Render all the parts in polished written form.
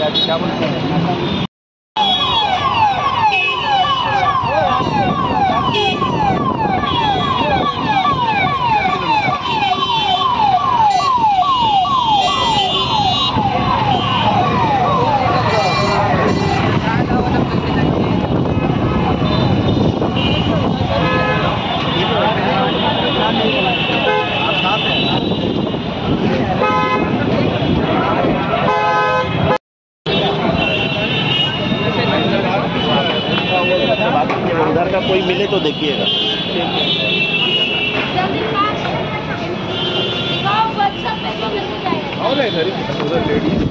क्या बोलते हैं। उधर का कोई मिले तो देखिएगा। उधर लेडीज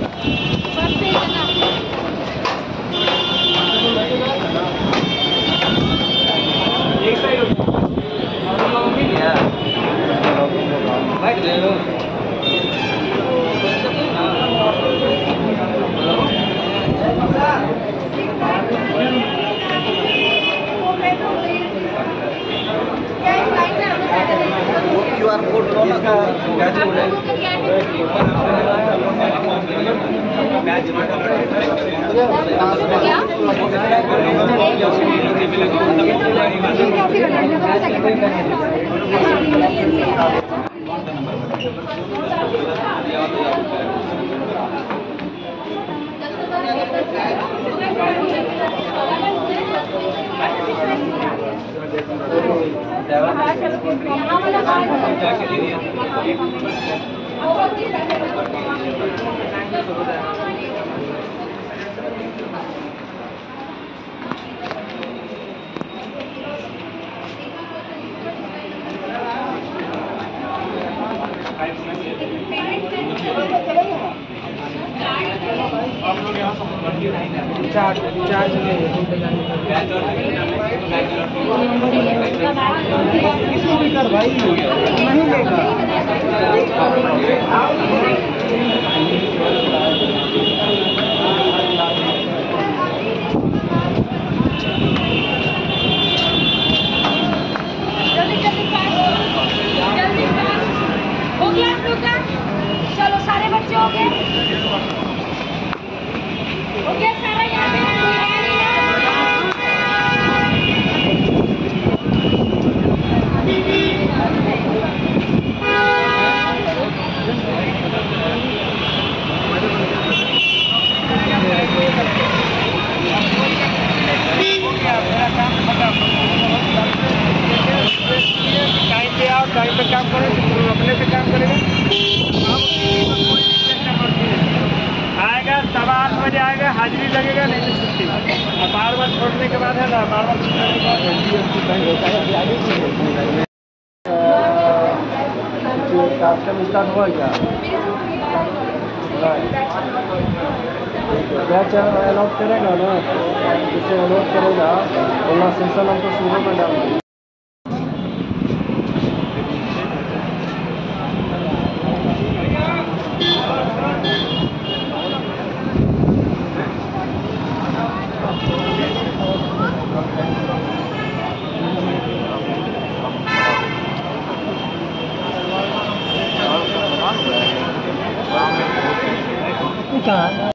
QR कोड चार्ज इसको भी कर भाई नहीं लेगा। हो गया आप लोग का? चलो सारे बच्चे हो गए, हो गया सारा। यहाँ पे कोई है नहीं टाइम पे आओ, टाइम पे काम करो, अपने से काम करेगा। आएगा 7:15 बजे आएगा, हाजिरी लगेगा, नहीं तो छुट्टी। और बार छोड़ने के बाद है ना, बार छूटने के बाद कार्यक्रम स्टार्ट हुआ क्या? बैच अलॉट करेगा ना, जिसे अलॉट करेगा वहाँ सेशन हमको शुरू में डाल कहाँ